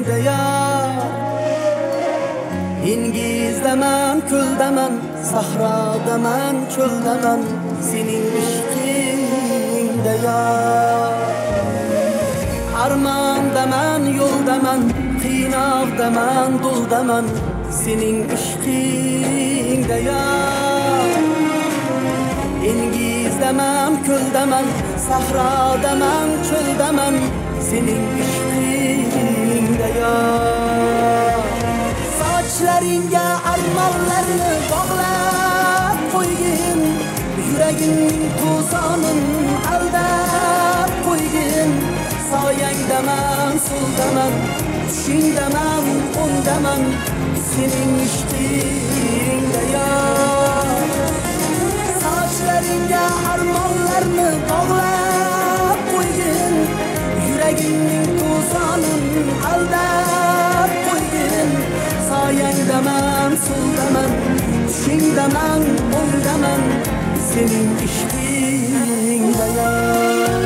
yar. Dengizdaman, ko'ldaman, sahrodaman, cho'ldaman, sening ishqingda yar. Armondaman, yo'ldaman, qiynoqdaman, duldaman, sening ishqingda yar. Dengizdaman, ko'ldaman, sahrodaman, cho'ldaman, sening ishqingda yar. Sochlaringga armonlarni bog'lab qo'ygin, yuragimning to'zonin aldab qo'ygin. Soyangdaman, so'ldaman, tushingdaman, o'ngdaman, sening ishqingda yar. Sochlaringga armonlarni bog'lab qo'ygin, yuragimning to'zonin aldab qo'ygin. Soyangdaman, so'ldaman, tushingdaman, o'ngdaman, sening ishqingda yar.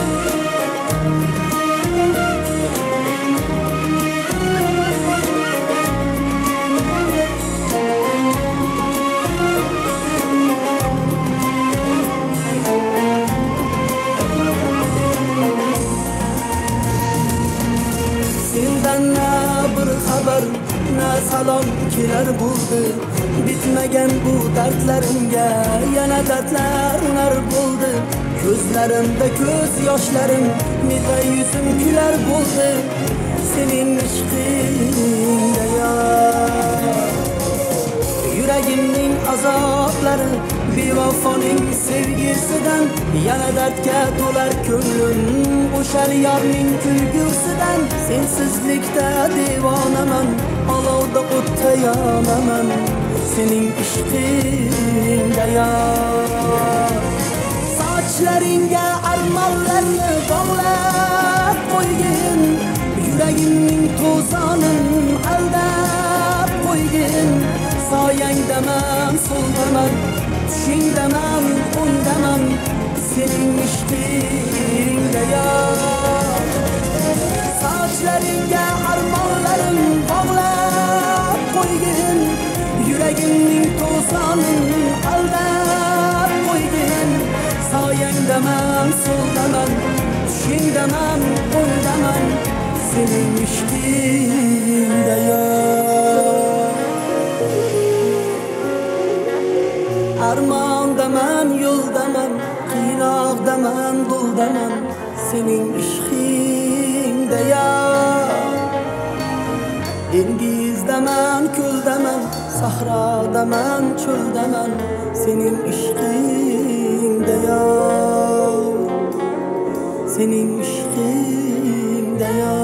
Na salom kelar bo'ldi, bitmagan bu dardlarimga yana dardlar unar bo'ldi. Ko'zlarimda ko'z yoshlarim, neta yuzim kular bo'ldi, sening ishqingda yar. Yuragimning azoblari, bevafoning sevgisidan yana dardga to'lar ko'nglim, o'shal yorning kulgusidan. Sensizlikda devonaman, olovda o'tda yonaman, sening ishqingda yar. Sochlaringga armonlarni bog'lab qo'ygin, yuragimning to'zonin aldab qo'ygin. Soyangdaman, so'ldaman, tushingdaman, o'ngdaman, sening ishqingda yar. Sochlaringga armonlarim bog'lab qo'ygin, yuragimning to'zonin aldab qo'ygin. Soyangdaman, so'ldaman, tushingdaman, o'ngdaman, sening ishqingda yar. Armondaman, yo'ldaman, qiynoqdaman, duldaman, sening ishqingda yar. Dengizdaman, ko'ldaman, sahrodaman, cho'ldaman, sening ishqingda yar. Sening ishqingda yar.